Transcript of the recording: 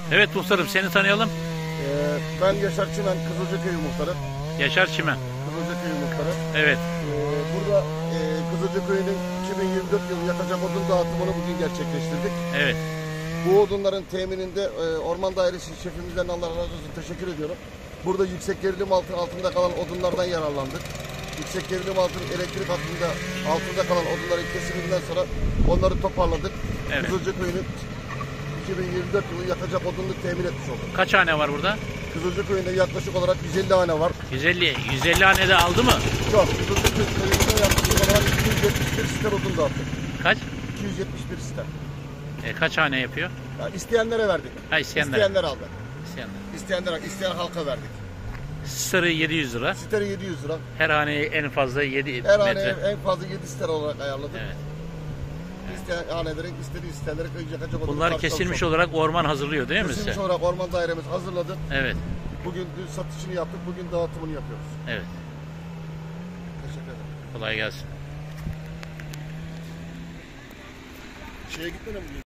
Evet muhtarım, seni tanıyalım. Ben Yaşar Çimen, Kızılcaköy'ü muhtarı. Yaşar Çimen. Kızılcaköy'ü muhtarı. Evet. Burada Kızılcaköy'ün 2024 yılı yakacak odun dağıtımını bugün gerçekleştirdik. Evet. Bu odunların temininde Orman Dairesi şefimizden Allah razı olsun teşekkür ediyorum. Burada yüksek gerilim altında kalan odunlardan yararlandık. Yüksek gerilim elektrik altında kalan odunların kesiminden sonra onları toparladık. Evet. Kızılcaköy'ün 2024 yılı yakacak odununu temin etmiş olduk. Kaç hane var burada? Kızılcaköy'ünde yaklaşık olarak 150 hane var. 150 hane de aldı mı? Yok, Kızılcaköy'ünde yaklaşık olarak 271 siter odun dağıttık. Kaç? 271 siter. Kaç hane yapıyor? Yani isteyenlere verdik. Ha, isteyenler. İsteyenler aldı. İsteyenler. İsteyen halka verdik. Sarı 700 lira. Siteri 700 lira. Her haneye en fazla 7 Her metre. haneye en fazla 7 siter olarak ayarladık. Evet. İsteyen hanelerin istediği siteleri yakacak odunu. Bunlar kesilmiş olarak orman hazırlıyor değil mi size? Kesilmiş olarak orman dairemiz hazırladı. Evet. Bugün dün satışını yaptık, bugün dağıtımını yapıyoruz. Evet. Teşekkür ederim. Kolay gelsin. Şeye gitmeden mi?